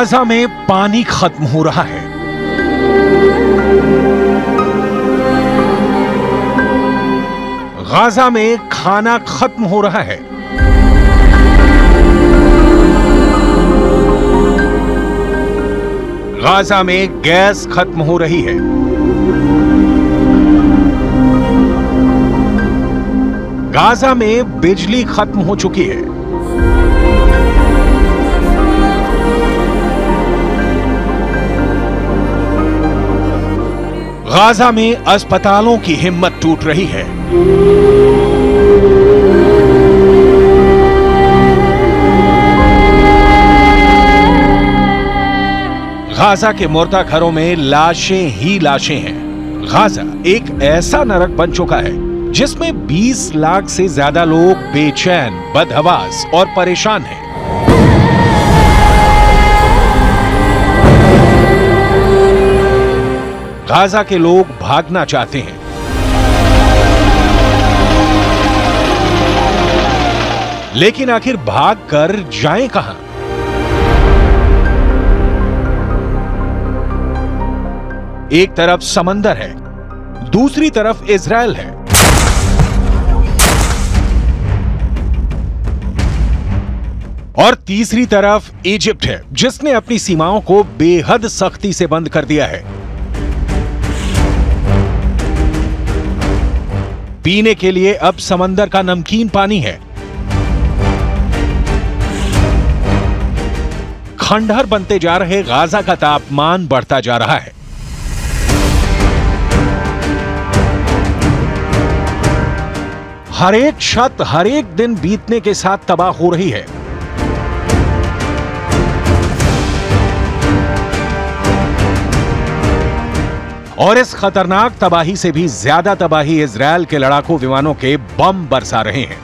Gaza में पानी खत्म हो रहा है। गाजा में खाना खत्म हो रहा है। गाजा में गैस खत्म हो रही है। गाजा में बिजली खत्म हो चुकी है। गाजा में अस्पतालों की हिम्मत टूट रही है। गाजा के मुर्दा घरों में लाशें ही लाशें हैं। गाजा एक ऐसा नरक बन चुका है जिसमें 20 लाख से ज्यादा लोग बेचैन, बदहवास और परेशान हैं। गाजा के लोग भागना चाहते हैं, लेकिन आखिर भाग कर जाएं कहां? एक तरफ समंदर है, दूसरी तरफ इजराइल है। और तीसरी तरफ इजिप्ट है, जिसने अपनी सीमाओं को बेहद सख्ती से बंद कर दिया है। पीने के लिए अब समंदर का नमकीन पानी है। खंडहर बनते जा रहे गाजा का तापमान बढ़ता जा रहा है। हर एक छत हर एक दिन बीतने के साथ तबाह हो रही है। और इस खतरनाक तबाही से भी ज्यादा तबाही इजराइल के लड़ाकू विमानों के बम बरसा रहे हैं।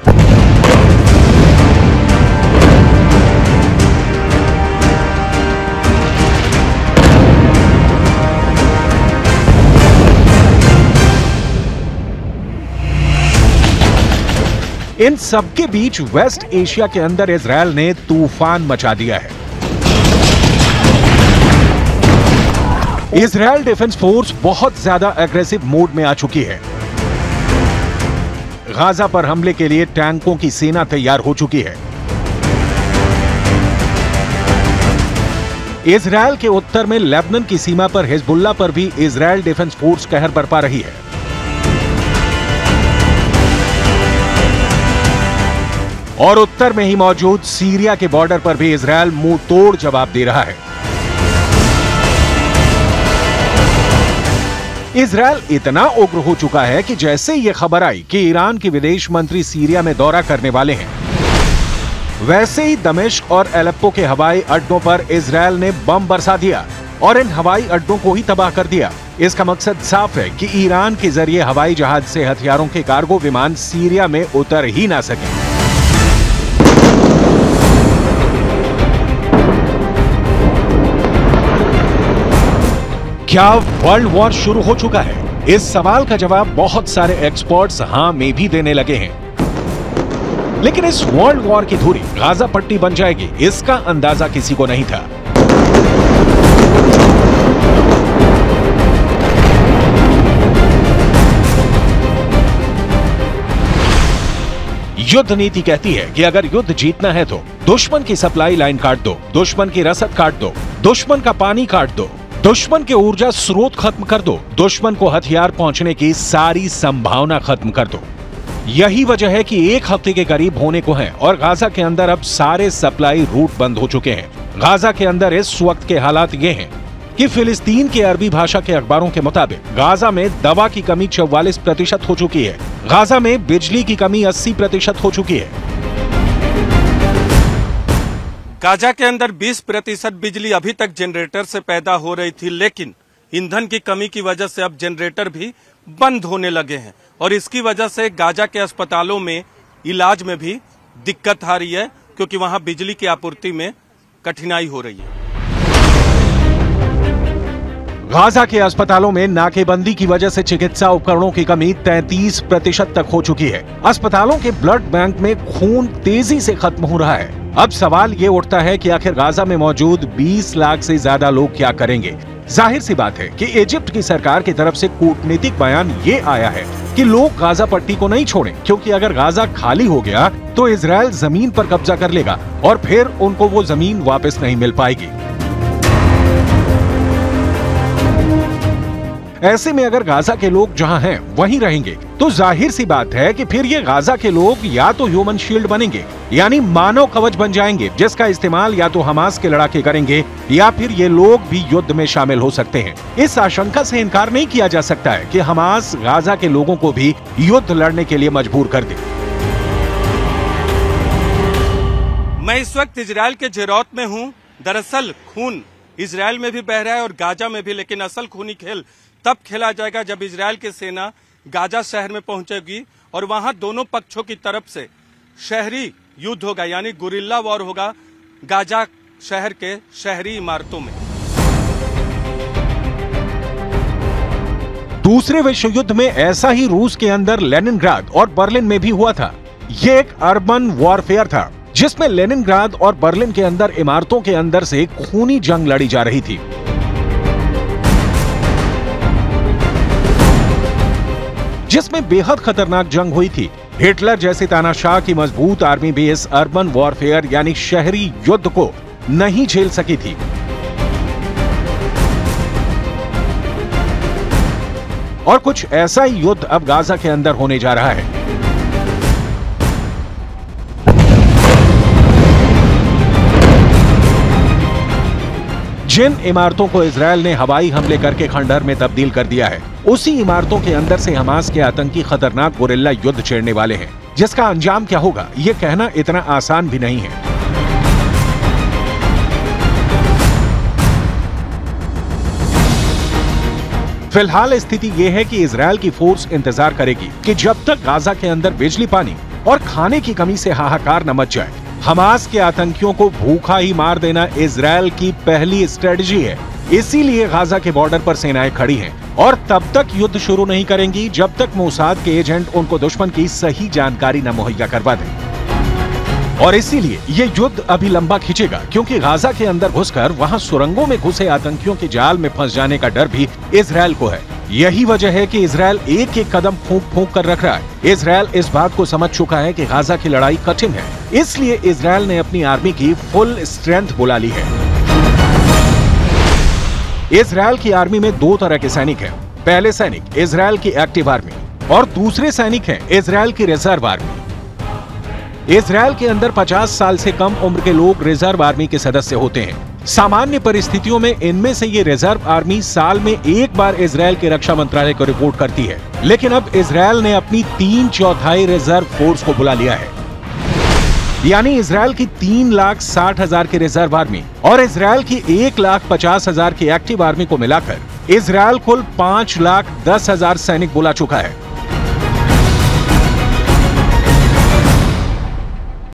इन सबके बीच वेस्ट एशिया के अंदर इजराइल ने तूफान मचा दिया है। इजराइल डिफेंस फोर्स बहुत ज्यादा एग्रेसिव मोड में आ चुकी है। गाजा पर हमले के लिए टैंकों की सेना तैयार हो चुकी है। इजराइल के उत्तर में लेबनान की सीमा पर हिजबुल्लाह पर भी इजराइल डिफेंस फोर्स कहर बरपा रही है। और उत्तर में ही मौजूद सीरिया के बॉर्डर पर भी इजराइल मुंह तोड़ जवाब दे रहा है। इजराइल इतना उग्र हो चुका है कि जैसे यह खबर आई कि ईरान के विदेश मंत्री सीरिया में दौरा करने वाले हैं, वैसे ही दमिश्क और एलेप्पो के हवाई अड्डों पर इजराइल ने बम बरसा दिया और इन हवाई अड्डों को ही तबाह कर दिया। इसका मकसद साफ है कि ईरान के जरिए हवाई जहाज से हथियारों के कार्गो विमान सीरिया में उतर ही ना सके। क्या वर्ल्ड वॉर शुरू हो चुका है? इस सवाल का जवाब बहुत सारे एक्सपर्ट्स हां में भी देने लगे हैं। लेकिन इस वर्ल्ड वॉर की धुरी गाजा पट्टी बन जाएगी, इसका अंदाजा किसी को नहीं था। युद्ध नीति कहती है कि अगर युद्ध जीतना है तो दुश्मन की सप्लाई लाइन काट दो, दुश्मन की रसद काट दो, दुश्मन का पानी काट दो, दुश्मन के ऊर्जा स्रोत खत्म कर दो, दुश्मन को हथियार पहुंचने की सारी संभावना खत्म कर दो। यही वजह है कि एक हफ्ते के करीब होने को है और गाजा के अंदर अब सारे सप्लाई रूट बंद हो चुके हैं। गाजा के अंदर इस वक्त के हालात ये हैं कि फिलिस्तीन के अरबी भाषा के अखबारों के मुताबिक गाजा में दवा की कमी 44% हो चुकी है। गाजा में बिजली की कमी 80% हो चुकी है। गाजा के अंदर 20% बिजली अभी तक जनरेटर से पैदा हो रही थी, लेकिन ईंधन की कमी की वजह से अब जनरेटर भी बंद होने लगे हैं और इसकी वजह से गाजा के अस्पतालों में इलाज में भी दिक्कत आ रही है, क्योंकि वहां बिजली की आपूर्ति में कठिनाई हो रही है। गाजा के अस्पतालों में नाकेबंदी की वजह से चिकित्सा उपकरणों की कमी 33% तक हो चुकी है। अस्पतालों के ब्लड बैंक में खून तेजी से खत्म हो रहा है। अब सवाल ये उठता है कि आखिर गाजा में मौजूद 20 लाख से ज्यादा लोग क्या करेंगे। जाहिर सी बात है कि इजिप्ट की सरकार की तरफ से कूटनीतिक बयान ये आया है कि लोग गाजा पट्टी को नहीं छोड़ें, क्योंकि अगर गाजा खाली हो गया तो इजराइल जमीन पर कब्जा कर लेगा और फिर उनको वो जमीन वापस नहीं मिल पाएगी। ऐसे में अगर गाजा के लोग जहां हैं वहीं रहेंगे तो जाहिर सी बात है कि फिर ये गाजा के लोग या तो ह्यूमन शील्ड बनेंगे, यानी मानव कवच बन जाएंगे, जिसका इस्तेमाल या तो हमास के लड़ाके करेंगे या फिर ये लोग भी युद्ध में शामिल हो सकते हैं। इस आशंका से इनकार नहीं किया जा सकता है कि हमास गाजा के लोगों को भी युद्ध लड़ने के लिए मजबूर कर दे। मैं इस वक्त इजराइल के जेरौत में हूँ। दरअसल खून इजराइल में भी बह रहा है और गाजा में भी, लेकिन असल खूनी खेल तब खेला जाएगा जब इजराइल की सेना गाजा शहर में पहुंचेगी और वहां दोनों पक्षों की तरफ से शहरी युद्ध होगा, यानी गुरिल्ला वॉर होगा गाजा शहर के शहरी इमारतों में। दूसरे विश्व युद्ध में ऐसा ही रूस के अंदर लेनिनग्राद और बर्लिन में भी हुआ था। ये एक अर्बन वॉरफेयर था जिसमें लेनिनग्राद और बर्लिन के अंदर इमारतों के अंदर से खूनी जंग लड़ी जा रही थी। जिसमें बेहद खतरनाक जंग हुई थी। हिटलर जैसे तानाशाह की मजबूत आर्मी भी इस अर्बन वॉरफेयर यानी शहरी युद्ध को नहीं झेल सकी थी। और कुछ ऐसा ही युद्ध अब गाजा के अंदर होने जा रहा है। जिन इमारतों को इजरायल ने हवाई हमले करके खंडहर में तब्दील कर दिया है, उसी इमारतों के अंदर से हमास के आतंकी खतरनाक गुरिल्ला युद्ध छेड़ने वाले हैं, जिसका अंजाम क्या होगा ये कहना इतना आसान भी नहीं है। फिलहाल स्थिति यह है कि इजरायल की फोर्स इंतजार करेगी कि जब तक गाजा के अंदर बिजली, पानी और खाने की कमी से हाहाकार न मच जाए। हमास के आतंकियों को भूखा ही मार देना इजरायल की पहली स्ट्रेटजी है। इसीलिए गाजा के बॉर्डर पर सेनाएं खड़ी हैं और तब तक युद्ध शुरू नहीं करेंगी जब तक मोसाद के एजेंट उनको दुश्मन की सही जानकारी न मुहैया करवा दें। और इसीलिए ये युद्ध अभी लंबा खींचेगा, क्योंकि गाजा के अंदर घुसकर वहां सुरंगों में घुसे आतंकियों के जाल में फंस जाने का डर भी इजरायल को है। यही वजह है कि इजरायल एक एक कदम फूंक फूंक कर रख रहा है। इजरायल इस बात को समझ चुका है कि गाजा की लड़ाई कठिन है, इसलिए इजरायल ने अपनी आर्मी की फुल स्ट्रेंथ बुला ली है। इजरायल की आर्मी में दो तरह के सैनिक हैं। पहले सैनिक इजरायल की एक्टिव आर्मी और दूसरे सैनिक हैं इजरायल की रिजर्व आर्मी। इजरायल के अंदर 50 साल से कम उम्र के लोग रिजर्व आर्मी के सदस्य होते हैं। सामान्य परिस्थितियों में इनमें से ये रिजर्व आर्मी साल में एक बार इजरायल के रक्षा मंत्रालय को रिपोर्ट करती है, लेकिन अब इजरायल ने अपनी 3/4 रिजर्व फोर्स को बुला लिया है। यानी इजरायल की 3,60,000 की रिजर्व आर्मी और इजरायल की 1,50,000 की एक्टिव आर्मी को मिलाकर इजरायल कुल 5,10,000 सैनिक बुला चुका है।